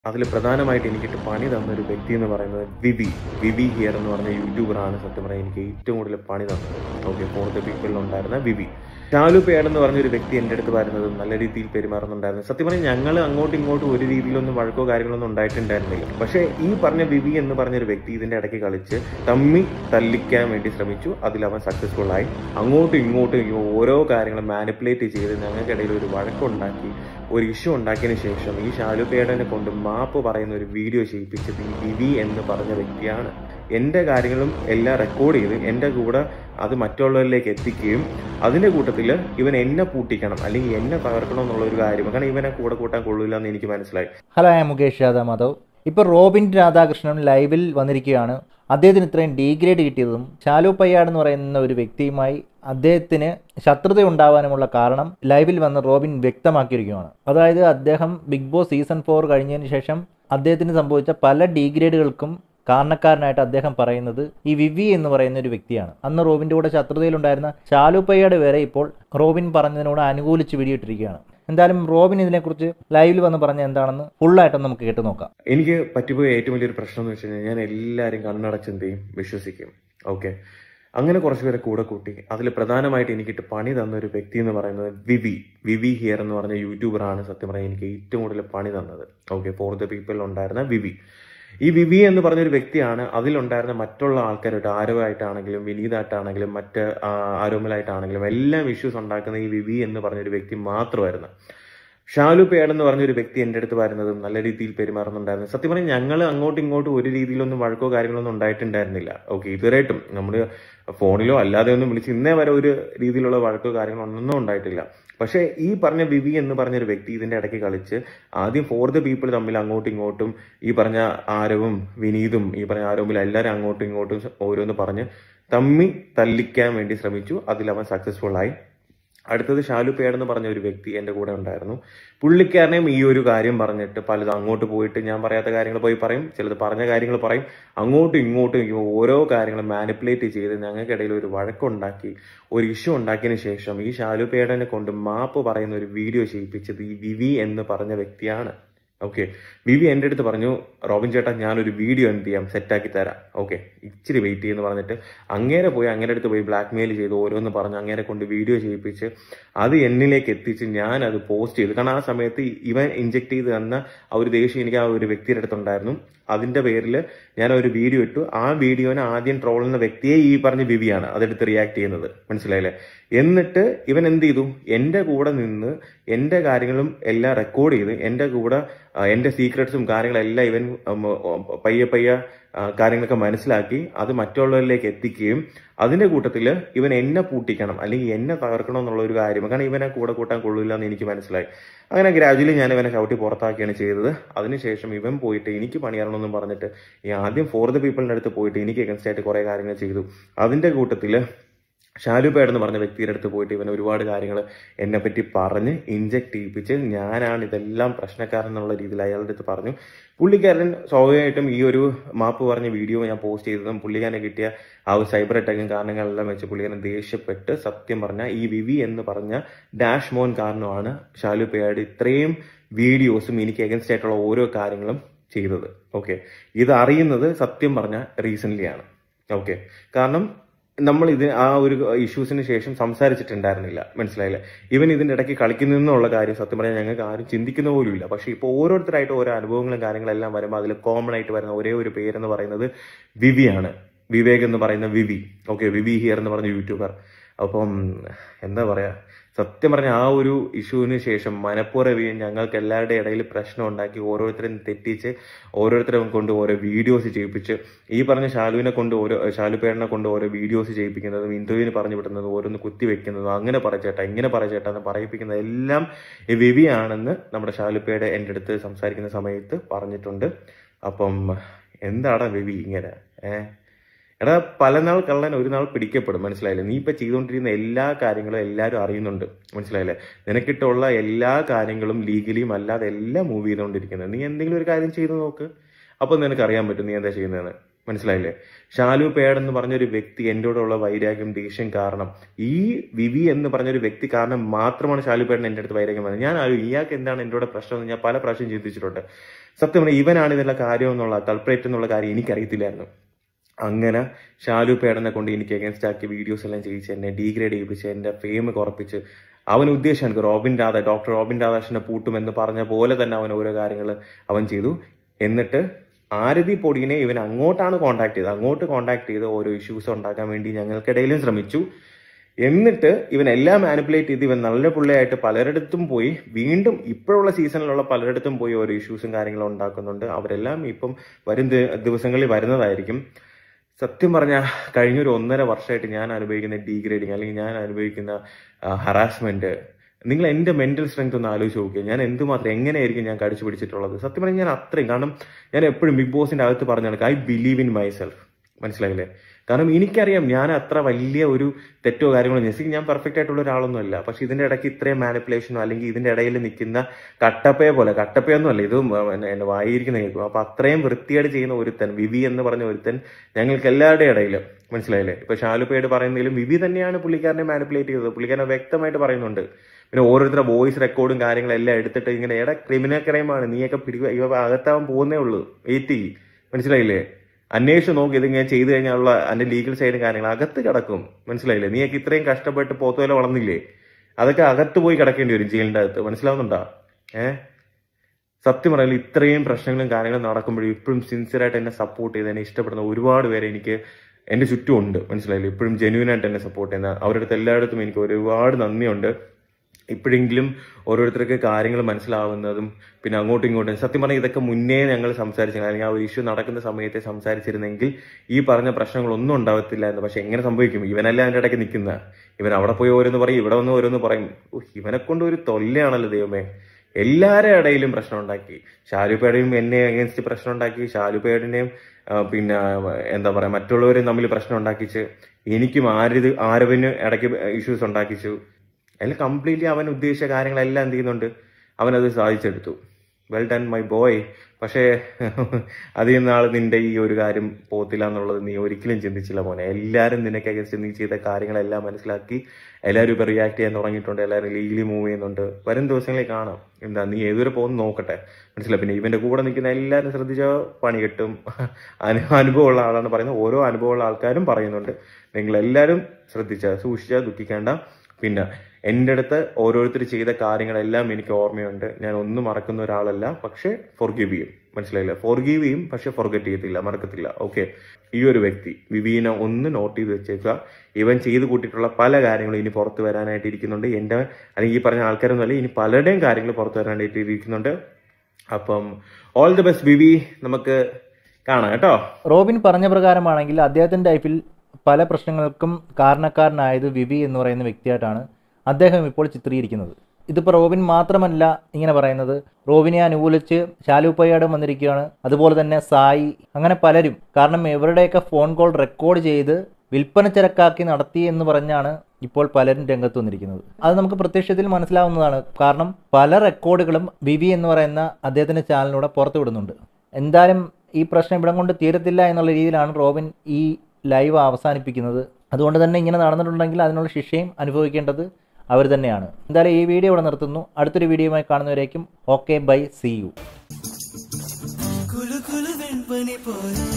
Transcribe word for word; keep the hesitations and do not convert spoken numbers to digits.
അതിൽ പ്രധാനമായിട്ട് എനിക്കിട്ട് പണി തന്നൊരു വ്യക്തി എന്ന് പറയുന്നത് വിവി വിവി ഹിയർ എന്ന് പറഞ്ഞ യൂട്യൂബറാണ് സത്യം പറയാൻ എനിക്ക് ഏറ്റവും കൂടുതൽ പണി തന്നത്. ഓക്കെ, ഫോർ ദ പീപ്പിളിലുണ്ടായിരുന്ന വിവി. ഷാലു പേഡ് എന്ന് പറഞ്ഞൊരു വ്യക്തി എൻ്റെ അടുത്ത് വരുന്നതും നല്ല രീതിയിൽ പെരുമാറുന്നുണ്ടായിരുന്നു. സത്യം പറഞ്ഞാൽ ഞങ്ങൾ അങ്ങോട്ടും ഇങ്ങോട്ടും ഒരു രീതിയിലൊന്നും വഴക്കോ കാര്യങ്ങളൊന്നും ഉണ്ടായിട്ടുണ്ടായിരുന്നില്ല. പക്ഷേ ഈ പറഞ്ഞ വിവി എന്ന് പറഞ്ഞൊരു വ്യക്തി ഇതിൻ്റെ ഇടയ്ക്ക് കളിച്ച് തമ്മി തല്ലിക്കാൻ വേണ്ടി ശ്രമിച്ചു. അതിൽ അവൻ സക്സസ്ഫുൾ ആയി. അങ്ങോട്ടും ഇങ്ങോട്ടും ഓരോ കാര്യങ്ങളും മാനിപ്പുലേറ്റ് ചെയ്ത് ഞങ്ങൾക്കിടയിൽ ഒരു വഴക്കുണ്ടാക്കി ഒരു ഇഷ്യൂ ഉണ്ടാക്കിയതിന് ശേഷം ഈ ഷാലു പേഡനെ കൊണ്ട് മാപ്പ് പറയുന്ന ഒരു വീഡിയോ ചെയ്യിപ്പിച്ചത് ഈ വിവി എന്ന് പറഞ്ഞ വ്യക്തിയാണ്. എൻ്റെ കാര്യങ്ങളും എല്ലാം റെക്കോർഡ് ചെയ്ത് എൻ്റെ കൂടെ അത് മറ്റുള്ളവരിലേക്ക് എത്തിക്കുകയും അതിൻ്റെ കൂട്ടത്തിൽ ഇവൻ എന്നെ പൂട്ടിക്കണം അല്ലെങ്കിൽ എന്നെ തകർക്കണം എന്നുള്ള ഒരു കാര്യം, കാരണം ഇവനെ കൂടെ കൂട്ടാൻ കൊള്ളില്ല എന്ന് എനിക്ക് മനസ്സിലായി. ഹലോ, ഞാൻ മുകേഷ് യാദവ് മാധവ്. ഇപ്പോൾ റോബിൻ രാധാകൃഷ്ണൻ ലൈവിൽ വന്നിരിക്കുകയാണ്. അദ്ദേഹത്തിന് ഇത്രയും ഡീഗ്രേഡ് കിട്ടിയതും ഷാലു പയ്യാട് എന്ന് പറയുന്ന ഒരു വ്യക്തിയുമായി അദ്ദേഹത്തിന് ശത്രുത ഉണ്ടാവാനുമുള്ള കാരണം ലൈവിൽ വന്ന് റോബിൻ വ്യക്തമാക്കിയിരിക്കുകയാണ്. അതായത് അദ്ദേഹം ബിഗ് ബോസ് സീസൺ ഫോർ കഴിഞ്ഞതിന് ശേഷം അദ്ദേഹത്തിന് സംഭവിച്ച പല ഡീഗ്രേഡുകൾക്കും കാരണക്കാരനായിട്ട് അദ്ദേഹം പറയുന്നത് ഈ വിവി എന്ന് പറയുന്ന ഒരു വ്യക്തിയാണ്. അന്ന് റോബിൻ്റെ കൂടെ ശത്രുതയിലുണ്ടായിരുന്ന ഷാലു പയ്യാട് വരെ ഇപ്പോൾ റോബിൻ പറഞ്ഞതിനോട് അനുകൂലിച്ച് വീഡിയോയിട്ടിരിക്കുകയാണ്. എന്തായാലും റോബിൻ ഇതിനെക്കുറിച്ച് ലൈവിൽ വന്ന് പറഞ്ഞ എന്താണെന്ന് ഫുള്ളായിട്ടൊന്ന് നമുക്ക് കേട്ട് നോക്കാം. എനിക്ക് പറ്റിപ്പോയ ഏറ്റവും വലിയൊരു പ്രശ്നം എന്ന് വെച്ച് കഴിഞ്ഞാൽ ഞാൻ എല്ലാവരും കണ്ണടച്ചെന്ത് ചെയ്യും, വിശ്വസിക്കും. ഓക്കെ, അങ്ങനെ കുറച്ച് പേരെ കൂടെ കൂട്ടി. അതിൽ പ്രധാനമായിട്ട് എനിക്കിട്ട് പണി തന്നൊരു വ്യക്തി എന്ന് പറയുന്നത് വിവി വിവി ഹിയർ എന്ന് പറഞ്ഞ യൂട്യൂബറാണ് സത്യം പറയാൻ എനിക്ക് ഏറ്റവും കൂടുതൽ പണി തന്നത്. ഓക്കെ, ഫോർ ദ പീപ്പിളിലുണ്ടായിരുന്ന വിവി. ഈ വിവി എന്ന് പറഞ്ഞൊരു വ്യക്തിയാണ് അതിലുണ്ടായിരുന്ന മറ്റുള്ള ആൾക്കാരായിട്ട് ആരവായിട്ടാണെങ്കിലും വിനീതായിട്ടാണെങ്കിലും മറ്റ് ആരോമലായിട്ടാണെങ്കിലും എല്ലാം ഇഷ്യൂസ് ഉണ്ടാക്കുന്ന ഈ വിവി എന്ന് പറഞ്ഞൊരു വ്യക്തി മാത്രമായിരുന്നു. ഷാലു പേഡ് എന്ന് പറഞ്ഞൊരു വ്യക്തി എൻ്റെ അടുത്ത് വരുന്നതും നല്ല രീതിയിൽ പെരുമാറുന്നുണ്ടായിരുന്നു. സത്യം പറഞ്ഞാൽ ഞങ്ങൾ അങ്ങോട്ടും ഇങ്ങോട്ടും ഒരു രീതിയിലൊന്നും വഴക്കോ കാര്യങ്ങളൊന്നും ഉണ്ടായിട്ടുണ്ടായിരുന്നില്ല. ഓക്കെ, ഇതുവരെയായിട്ടും നമ്മൾ ഫോണിലോ അല്ലാതെ ഒന്നും വിളിച്ച് ഇന്നേ വരെ ഒരു രീതിയിലുള്ള വഴക്കോ കാര്യങ്ങളോ ഒന്നും ഉണ്ടായിട്ടില്ല. പക്ഷേ ഈ പറഞ്ഞ വിവി എന്ന് പറഞ്ഞൊരു വ്യക്തി ഇതിൻ്റെ ഇടയ്ക്ക് കളിച്ച് ആദ്യം ഫോർ ദ പീപ്പിൾ തമ്മിൽ അങ്ങോട്ടും ഇങ്ങോട്ടും ഈ പറഞ്ഞ ആരവും വിനീതും ഈ പറഞ്ഞ ആരവും എല്ലാവരും അങ്ങോട്ടും ഇങ്ങോട്ടും ഓരോന്ന് പറഞ്ഞ് തമ്മി തല്ലിക്കാൻ വേണ്ടി ശ്രമിച്ചു. അതിൽ അവൻ സക്സസ്ഫുൾ ആയി. അടുത്തത് ഷാലു പേഡ് എന്ന് പറഞ്ഞ ഒരു വ്യക്തി എൻ്റെ കൂടെ ഉണ്ടായിരുന്നു. പുള്ളിക്കാരനെയും ഈ ഒരു കാര്യം പറഞ്ഞിട്ട് പലതും അങ്ങോട്ട് പോയിട്ട് ഞാൻ പറയാത്ത കാര്യങ്ങൾ പോയി പറയും, ചിലത് പറഞ്ഞ കാര്യങ്ങൾ പറയും. അങ്ങോട്ടും ഇങ്ങോട്ടും ഓരോ കാര്യങ്ങളും മാനിപ്പുലേറ്റ് ചെയ്ത് ഞങ്ങൾക്കിടയിൽ ഒരു വഴക്കുണ്ടാക്കി ഒരു ഇഷ്യൂ ഉണ്ടാക്കിയതിന് ശേഷം ഈ ഷാലു പേഡനെ കൊണ്ട് മാപ്പ് പറയുന്ന ഒരു വീഡിയോ ചെയ്യിപ്പിച്ചത് ഈ വിവി എന്ന് പറഞ്ഞ വ്യക്തിയാണ്. ഓക്കെ, വിവി എൻ്റെ അടുത്ത് പറഞ്ഞു, റോബിൻ ചേട്ടാ ഞാനൊരു വീഡിയോ എന്ത് ചെയ്യാം സെറ്റാക്കി തരാം, ഓക്കെ ഇച്ചിരി വെയിറ്റ് ചെയ്യുമെന്ന് പറഞ്ഞിട്ട് അങ്ങേരെ പോയി അങ്ങേരെ അടുത്ത് പോയി ബ്ലാക്ക് മെയിൽ ചെയ്ത് ഓരോന്ന് പറഞ്ഞ് അങ്ങേരെ കൊണ്ട് വീഡിയോ ചെയ്യിപ്പിച്ച് അത് എന്നിലേക്ക് എത്തിച്ച് ഞാൻ അത് പോസ്റ്റ് ചെയ്തു. കാരണം ആ സമയത്ത് ഇവൻ ഇഞ്ചെക്ട് ചെയ്ത് തന്ന ആ ഒരു ദേഷ്യം എനിക്ക് ആ ഒരു വ്യക്തിയുടെ അടുത്തുണ്ടായിരുന്നു. അതിന്റെ പേരിൽ ഞാൻ ഒരു വീഡിയോ ഇട്ടു. ആ വീഡിയോനെ ആദ്യം ട്രോൾ ചെയ്യുന്ന വ്യക്തിയെ ഈ പറഞ്ഞ വിവിയാണ് അതെടുത്ത് റിയാക്ട് ചെയ്യുന്നത്, മനസ്സിലായില്ലേ? എന്നിട്ട് ഇവൻ എന്ത് ചെയ്തു, എൻ്റെ കൂടെ നിന്ന് എൻ്റെ കാര്യങ്ങളും എല്ലാം റെക്കോർഡ് ചെയ്ത് എൻ്റെ കൂടെ എൻ്റെ സീക്രട്സും കാര്യങ്ങളെല്ലാം ഇവൻ പയ്യെ പയ്യെ കാര്യങ്ങളൊക്കെ മനസ്സിലാക്കി അത് മറ്റുള്ളവരിലേക്ക് എത്തിക്കുകയും അതിന്റെ കൂട്ടത്തിൽ ഇവൻ എന്നെ പൂട്ടിക്കണം അല്ലെങ്കിൽ എന്നെ തകർക്കണം എന്നുള്ള ഒരു കാര്യം, കാരണം ഇവനെ കൂടെ കൂട്ടാൻ കൊള്ളില്ല എന്ന് എനിക്ക് മനസ്സിലായി. അങ്ങനെ ഗ്രാജുവലി ഞാൻ ഇവനെ ചവിട്ടി പുറത്താക്കിയാണ് ചെയ്തത്. അതിനുശേഷം ഇവൻ പോയിട്ട് എനിക്ക് പണിയറണമെന്നും പറഞ്ഞിട്ട് ഈ ആദ്യം ഫോർ ദ പീപ്പിളിൻ്റെ അടുത്ത് പോയിട്ട് എനിക്ക് എഗൻസ്റ്റ് ആയിട്ട് കുറെ കാര്യങ്ങൾ ചെയ്തു. അതിന്റെ കൂട്ടത്തിൽ ഷാലു പേഡ് എന്ന് പറഞ്ഞ വ്യക്തിയുടെ അടുത്ത് പോയിട്ട് ഇവൻ ഒരുപാട് കാര്യങ്ങൾ എന്നെ പറ്റി പറഞ്ഞ് ഇഞ്ചക്ട് ചെയ്യിപ്പിച്ച് ഞാനാണ് ഇതെല്ലാം പ്രശ്നക്കാരൻ എന്നുള്ള രീതിയിൽ അയാളുടെ അടുത്ത് പറഞ്ഞു. പുള്ളിക്കാരൻ സ്വാഭാവികമായിട്ടും ഈ ഒരു മാപ്പ് പറഞ്ഞ വീഡിയോ ഞാൻ പോസ്റ്റ് ചെയ്തതും പുള്ളിക്കാരനെ കിട്ടിയ ആ ഒരു സൈബർ അറ്റാക്കും കാരണങ്ങളെല്ലാം വെച്ച് പുള്ളിക്കാരൻ ദേഷ്യപ്പെട്ട് സത്യം പറഞ്ഞ ഈ വിവി എന്ന് പറഞ്ഞ ഡാഷ് മോൻ കാരണമാണ് ഷാലു പേഡ് ഇത്രയും വീഡിയോസും എനിക്ക് എഗൻസ്റ്റ് ആയിട്ടുള്ള ഓരോ കാര്യങ്ങളും ചെയ്തത്. ഓക്കെ, ഇത് അറിയുന്നത് സത്യം പറഞ്ഞ റീസെന്റ് ആണ്. ഓക്കെ, കാരണം നമ്മൾ ഇത് ആ ഒരു ഇഷ്യൂസിന് ശേഷം സംസാരിച്ചിട്ടുണ്ടായിരുന്നില്ല, മനസ്സിലായില്ലേ? ഇവൻ ഇതിന്റെ ഇടയ്ക്ക് കളിക്കുന്നുള്ള കാര്യം സത്യം പറഞ്ഞാൽ ഞങ്ങൾക്ക് ആരും ചിന്തിക്കുന്ന പോലും ഇല്ല. പക്ഷെ ഇപ്പോൾ ഓരോരുത്തരായിട്ട് ഓരോ അനുഭവങ്ങളും കാര്യങ്ങളെല്ലാം വരുമ്പോൾ അതിൽ കോമൺ ആയിട്ട് വരുന്ന ഒരേ ഒരു പേരെന്ന് പറയുന്നത് വിവിയാണ്. വിവേക് എന്ന് പറയുന്ന വിവി. ഓക്കെ, വിവി ഹിയർ എന്ന് പറഞ്ഞ യൂട്യൂബർ. അപ്പം എന്താ പറയാ, സത്യം പറഞ്ഞ ആ ഒരു ഇഷ്യൂവിന് ശേഷം മനഃപൂർവ്വം ഞങ്ങൾക്ക് എല്ലാവരുടെ ഇടയിൽ പ്രശ്നം ഉണ്ടാക്കി ഓരോരുത്തരും തെറ്റിച്ച് ഓരോരുത്തരും കൊണ്ട് ഓരോ വീഡിയോസ് ചെയ്യിപ്പിച്ച് ഈ പറഞ്ഞ ഷാലുവിനെ കൊണ്ട് ഓരോ ഷാലു പേടിനെ കൊണ്ട് ഓരോ വീഡിയോസ് ചെയ്യിപ്പിക്കുന്നതും ഇന്റർവ്യൂവിന് പറഞ്ഞു വിടുന്നതും ഓരോന്ന് കുത്തി വെക്കുന്നതും അങ്ങനെ പറച്ചേട്ടാ ഇങ്ങനെ പറച്ചേട്ടാ എന്ന് പറയിപ്പിക്കുന്നത് എല്ലാം ഈ വിവിയാണെന്ന് നമ്മുടെ ഷാലുപ്പയുടെ എൻ്റെ അടുത്ത് സംസാരിക്കുന്ന സമയത്ത് പറഞ്ഞിട്ടുണ്ട്. അപ്പം എന്താടാ വിവി ഇങ്ങനെ ഏഹ് എടാ, പല നാൾ കള്ളൻ ഒരു നാൾ പിടിക്കപ്പെടും, മനസ്സിലായില്ലേ? നീ ഇപ്പൊ ചെയ്തുകൊണ്ടിരിക്കുന്ന എല്ലാ കാര്യങ്ങളും എല്ലാവരും അറിയുന്നുണ്ട്, മനസ്സിലായില്ലേ? നിനക്കിട്ടുള്ള എല്ലാ കാര്യങ്ങളും ലീഗലിയും അല്ലാതെ എല്ലാം മൂവ് ചെയ്തുകൊണ്ടിരിക്കുന്നത്. നീ എന്തെങ്കിലും ഒരു കാര്യം ചെയ്ത് നോക്ക്, അപ്പൊ നിനക്ക് അറിയാൻ പറ്റും നീ എന്താ ചെയ്യുന്നതെന്ന്. മനസ്സിലായില്ലേ? ഷാലു പേഡ് എന്ന് പറഞ്ഞൊരു വ്യക്തി എന്നോടുള്ള വൈരാഗ്യം, ദേഷ്യം കാരണം, ഈ വിവി എന്ന് പറഞ്ഞൊരു വ്യക്തി കാരണം മാത്രമാണ് ഷാലു പേഡിന് എൻ്റെ അടുത്ത് വൈരാഗ്യം വന്നത്. ഞാൻ ആരും ഇയാൾക്ക് എന്താണ് എന്നോട് പ്രശ്നം എന്ന് ഞാൻ പല പ്രാവശ്യം ചിന്തിച്ചിട്ടുണ്ട്. സത്യം പറഞ്ഞാൽ ഇവനാണ് ഇതിനുള്ള കാര്യം എന്നുള്ള കൾപ്രേറ്റ് എന്നുള്ള കാര്യം എനിക്കറിയത്തില്ലായിരുന്നു. അങ്ങനെ ഷാലു പേഡനെ കൊണ്ട് എനിക്ക് അഗേൻസ്റ്റ് ആക്കി വീഡിയോസ് എല്ലാം ചെയ്യിച്ച് എന്നെ ഡീഗ്രേഡ് ചെയ്യിപ്പിച്ച് എൻ്റെ ഫെയിം കുറപ്പിച്ച് അവൻ ഉദ്ദേശം എനിക്ക് റോബിൻ രാധ ഡോക്ടർ റോബിൻ രാധാകൃഷ്ണനെ പൂട്ടുമെന്ന് പറഞ്ഞ പോലെ തന്നെ അവൻ ഓരോ കാര്യങ്ങൾ അവൻ ചെയ്തു. എന്നിട്ട് ആരതി പൊടിയനെ ഇവൻ അങ്ങോട്ടാണ് കോൺടാക്ട് ചെയ്തത്. അങ്ങോട്ട് കോൺടാക്ട് ചെയ്ത് ഓരോ ഇഷ്യൂസ് ഉണ്ടാക്കാൻ വേണ്ടി ഞങ്ങൾക്കിടയിലും ശ്രമിച്ചു. എന്നിട്ട് ഇവൻ എല്ലാം മാനിപ്പുലേറ്റ് ചെയ്ത് ഇവൻ നല്ല പുള്ളിയായിട്ട് പലരിടത്തും പോയി വീണ്ടും ഇപ്പോഴുള്ള സീസണിലുള്ള പലരിടത്തും പോയി ഓരോ ഇഷ്യൂസും കാര്യങ്ങളും ഉണ്ടാക്കുന്നുണ്ട്. അവരെല്ലാം ഇപ്പം വരും ദിവസങ്ങളിൽ വരുന്നതായിരിക്കും. സത്യം പറഞ്ഞാൽ കഴിഞ്ഞൊരു ഒന്നര വർഷമായിട്ട് ഞാൻ അനുഭവിക്കുന്ന ഡീഗ്രേഡിങ് അല്ലെങ്കിൽ ഞാൻ അനുഭവിക്കുന്ന ഹറാസ്മെന്റ്, നിങ്ങൾ എൻ്റെ മെന്റൽ സ്ട്രെങ്ത് ഒന്ന് ആലോചിച്ച് നോക്കുക. ഞാൻ എന്തുമാത്രം എങ്ങനെയായിരിക്കും ഞാൻ കടിച്ചു പിടിച്ചിട്ടുള്ളത്. സത്യം പറഞ്ഞാൽ ഞാൻ അത്രയും, കാരണം ഞാൻ എപ്പോഴും ബിഗ് ബോസിന്റെ അകത്ത് പറഞ്ഞാൽ I believe in myself. മനസ്സിലായില്ലേ? കാരണം എനിക്കറിയാം ഞാൻ അത്ര വലിയ ഒരു തെറ്റോ കാര്യങ്ങളോ ജെസ്സി ഞാൻ പെർഫെക്റ്റ് ആയിട്ടുള്ള ഒരാളൊന്നുമല്ല. പക്ഷെ ഇതിന്റെ ഇടയ്ക്ക് ഇത്രയും മാനിപ്പുലേഷനോ അല്ലെങ്കിൽ ഇതിന്റെ ഇടയിൽ നിൽക്കുന്ന കട്ടപ്പയെ പോലെ, കട്ടപ്പയൊന്നും അല്ല ഇത് എന്നെ വായിരിക്കുന്ന കേൾക്കും. അപ്പൊ അത്രയും വൃത്തിയായിട്ട് ചെയ്യുന്ന ഒരുത്തൻ, വിവി എന്ന് പറഞ്ഞ ഒരുത്തൻ ഞങ്ങൾക്ക് എല്ലാവരുടെയും ഇടയിൽ, മനസ്സിലായില്ലേ? ഇപ്പൊ ഷാലു പേഡ് പറയുന്നതിലും വിവി തന്നെയാണ് പുള്ളിക്കാരനെ മാനിപ്പുലേറ്റ് ചെയ്തത്. പുള്ളിക്കാരനെ വ്യക്തമായിട്ട് പറയുന്നുണ്ട്. പിന്നെ ഓരോരുത്തരുടെ വോയിസ് റെക്കോർഡും കാര്യങ്ങളെല്ലാം എടുത്തിട്ട് ഇങ്ങനെ എടാ ക്രിമിനൽ ക്രൈമാണ്, നീയൊക്കെ പിടിക്കുക, ഇവ അകത്താവാൻ പോകുന്നേ ഉള്ളൂ, വെയിറ്റ് ചെയ്യും. മനസ്സിലായില്ലേ? അന്വേഷിച്ച് നോക്കി ഇത് ഇങ്ങനെ ചെയ്തു കഴിഞ്ഞാലുള്ള അതിന്റെ ലീഗൽ സൈഡും കാര്യങ്ങൾ അകത്ത് കിടക്കും. മനസ്സിലായില്ലേ? നീയൊക്കെ ഇത്രയും കഷ്ടപ്പെട്ട് പോത്തുപോലെ വളർന്നില്ലേ, അതൊക്കെ അകത്ത് പോയി കിടക്കേണ്ടി വരും ജയിലിന്റെ അകത്ത്. മനസ്സിലാവുന്നുണ്ടോ? ഏഹ് സത്യം പറയാൻ ഇത്രയും പ്രശ്നങ്ങളും കാര്യങ്ങളും നടക്കുമ്പോഴും ഇപ്പോഴും സിൻസിയറായിട്ട് എന്നെ സപ്പോർട്ട് ചെയ്ത് എന്നെ ഇഷ്ടപ്പെടുന്ന ഒരുപാട് പേരെ എനിക്ക് എന്റെ ചുറ്റും ഉണ്ട്. മനസ്സിലായില്ലേ? ഇപ്പോഴും ജെന്യൂനായിട്ട് എന്നെ സപ്പോർട്ട് ചെയ്യുന്ന അവരുടെ അടുത്ത് എല്ലായിടത്തും എനിക്ക് ഒരുപാട് നന്ദിയുണ്ട്. ഇപ്പോഴെങ്കിലും ഓരോരുത്തർക്ക് കാര്യങ്ങൾ മനസ്സിലാവുന്നതും പിന്നെ അങ്ങോട്ടും ഇങ്ങോട്ടും, സത്യം പറഞ്ഞാൽ ഇതൊക്കെ മുന്നേ ഞങ്ങൾ സംസാരിച്ചു, അല്ലെങ്കിൽ ആ ഒരു ഇഷ്യൂ നടക്കുന്ന സമയത്തെ സംസാരിച്ചിരുന്നെങ്കിൽ ഈ പറഞ്ഞ പ്രശ്നങ്ങളൊന്നും ഉണ്ടാവത്തില്ല എന്ന്. പക്ഷെ എങ്ങനെ സംഭവിക്കും? ഇവനല്ല അതിൻ്റെ ഇടയ്ക്ക് നിൽക്കുന്ന, ഇവൻ അവിടെ പോയി ഓരോന്ന് പറയും, ഇവിടെ വന്ന് ഓരോന്ന് പറയും. ഇവനെ കൊണ്ട് ഒരു തൊല്ലയാണല്ലോ ദൈവമേ. എല്ലാവരുടെ ഇടയിലും പ്രശ്നം ഉണ്ടാക്കി. ഷാലുപേടയും എന്നെ അഗേൻസ്റ്റ് പ്രശ്നം ഉണ്ടാക്കി, ഷാലുപേടിനെയും പിന്നെ എന്താ പറയാ മറ്റുള്ളവരെയും തമ്മിൽ പ്രശ്നം ഉണ്ടാക്കിച്ച്, എനിക്കും ആരത് ആരവിന് ഇടയ്ക്ക് ഇഷ്യൂസ് ഉണ്ടാക്കിച്ചു. അതിൽ കംപ്ലീറ്റ്ലി അവൻ ഉദ്ദേശിച്ച കാര്യങ്ങളെല്ലാം എന്ത് ചെയ്യുന്നുണ്ട്, അവനത് സാധിച്ചെടുത്തു. Well done my boy. പക്ഷേ അധികം നാൾ നിന്റെ ഈ ഒരു കാര്യം പോത്തില്ല എന്നുള്ളത് നീ ഒരിക്കലും ചിന്തിച്ചില്ല മോനെ. എല്ലാവരും നിനക്ക് അഗേൻസ്റ്റ് നീ ചെയ്ത കാര്യങ്ങളെല്ലാം മനസ്സിലാക്കി എല്ലാവരും ഇപ്പൊ റിയാക്ട് ചെയ്യാൻ തുടങ്ങിയിട്ടുണ്ട്. എല്ലാവരും ലീഗലി മൂവ് ചെയ്യുന്നുണ്ട്. വരും ദിവസങ്ങളിൽ കാണാം എന്താ നീ ഏതുവരെ പോകുന്നു നോക്കട്ടെ. മനസ്സിലായി? പിന്നെ ഇവന്റെ കൂടെ നിൽക്കുന്ന എല്ലാവരും ശ്രദ്ധിച്ച പണി കിട്ടും. അനുഭവമുള്ള ആളാണ് പറയുന്നത്. ഓരോ അനുഭവമുള്ള ആൾക്കാരും പറയുന്നുണ്ട്. നിങ്ങൾ എല്ലാവരും ശ്രദ്ധിച്ച സൂക്ഷിച്ച ദുഃഖിക്കേണ്ട. പിന്നെ എൻ്റെ അടുത്ത് ഓരോരുത്തർ ചെയ്ത കാര്യങ്ങളെല്ലാം എനിക്ക് ഓർമ്മയുണ്ട്. ഞാൻ ഒന്നും മറക്കുന്ന ഒരാളല്ല. പക്ഷെ ഫോർഗീവ് ചെയ്യും. മനസ്സിലായില്ല? ഫോർഗീവ് ചെയ്യും, പക്ഷെ ഫോർഗെറ്റ് ചെയ്യത്തില്ല, മറക്കത്തില്ല. ഓക്കെ, ഈ ഒരു വ്യക്തി വിവീനെ ഒന്ന് നോട്ട് ചെയ്ത് വെച്ചേക്കുക. ഇവൻ ചെയ്ത് കൂട്ടിയിട്ടുള്ള പല കാര്യങ്ങളും ഇനി പുറത്ത് വരാനായിട്ട് ഇരിക്കുന്നുണ്ട്. എൻ്റെ അല്ലെങ്കിൽ ഈ പറഞ്ഞ ആൾക്കാരൊന്നും അല്ല, ഇനി പലരുടെയും കാര്യങ്ങൾ പുറത്ത് വരാനായിട്ട് ഇരിക്കുന്നുണ്ട്. അപ്പം ഓൾ ദി ബെസ്റ്റ് വിവി, നമുക്ക് കാണാം കേട്ടോ. റോബിൻ പറഞ്ഞ പ്രകാരമാണെങ്കിൽ അദ്ദേഹത്തിൻ്റെ ലൈഫിൽ പല പ്രശ്നങ്ങൾക്കും കാരണക്കാരനായത് വിവി എന്ന് പറയുന്ന വ്യക്തിയായിട്ടാണ് അദ്ദേഹം ഇപ്പോൾ ചിത്രീകരിക്കുന്നത്. ഇതിപ്പോൾ റോബിൻ മാത്രമല്ല ഇങ്ങനെ പറയുന്നത്, റോബിനെ അനുകൂലിച്ച് ഷാലു പയ്യാടും വന്നിരിക്കുകയാണ്, അതുപോലെ തന്നെ സായി, അങ്ങനെ പലരും. കാരണം ഇവരുടെയൊക്കെ ഫോൺ കോൾ റെക്കോർഡ് ചെയ്ത് വിൽപ്പന ചരക്കാക്കി നടത്തി എന്ന് പറഞ്ഞാണ് ഇപ്പോൾ പലരും രംഗത്ത് വന്നിരിക്കുന്നത്. അത് നമുക്ക് പ്രത്യക്ഷത്തിൽ മനസ്സിലാവുന്നതാണ്. കാരണം പല റെക്കോർഡുകളും വിവി എന്ന് പറയുന്ന അദ്ദേഹത്തിൻ്റെ ചാനലിലൂടെ പുറത്തു വിടുന്നുണ്ട്. എന്തായാലും ഈ പ്രശ്നം ഇവിടം കൊണ്ട് തീരത്തില്ല എന്നുള്ള രീതിയിലാണ് റോബിൻ ഈ ലൈവ് അവസാനിപ്പിക്കുന്നത്. അതുകൊണ്ട് തന്നെ ഇങ്ങനെ നടന്നിട്ടുണ്ടെങ്കിൽ അതിനുള്ള ശിക്ഷയും അനുഭവിക്കേണ്ടത് അവർ തന്നെയാണ്. എന്തായാലും ഈ വീഡിയോ ഇവിടെ നിർത്തുന്നു. അടുത്തൊരു വീഡിയോയുമായി കാണുന്നവരേക്കും ഓക്കെ ബൈ, സീ യു.